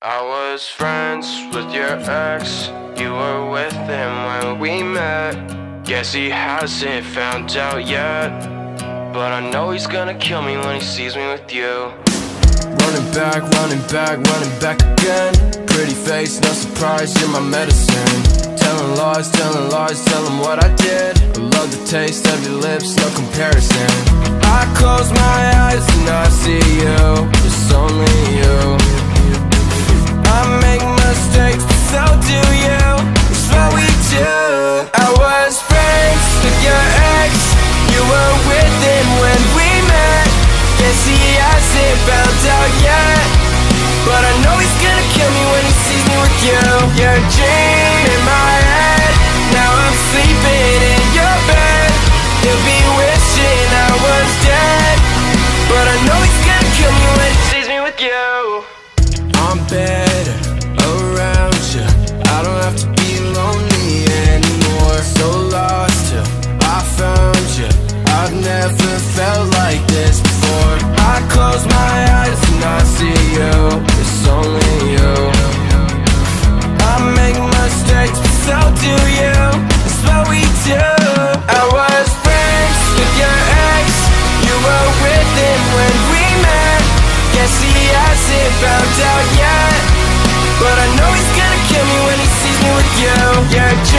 I was friends with your ex. You were with him when we met. Guess he hasn't found out yet, but I know he's gonna kill me when he sees me with you. Running back, running back, running back again. Pretty face, no surprise, you're my medicine. Telling lies, tell them what I did. I love the taste of your lips, no comparison. I close my eyes and I see you. It's only you. I make mistakes, but so do you. It's what we do. I was friends with your ex. You were with him when we met. Guess he hasn't found out yet, but I know he's gonna kill me when he sees me with you. You're a dream in my head. Now I'm sleeping in your bed. He'll be wishing I was dead, but I know he's gonna kill me when he sees me with you. I'm better around you. I don't have to be lonely anymore. So lost till I found you. I've never felt like this before. I close my eyes and I see you. It's only you. I make mistakes, but so do you. It's what we do. I was friends with your ex. You were with him when we met. Guess he hasn't found out yet, but I know he's gonna kill me when he sees me with you. You're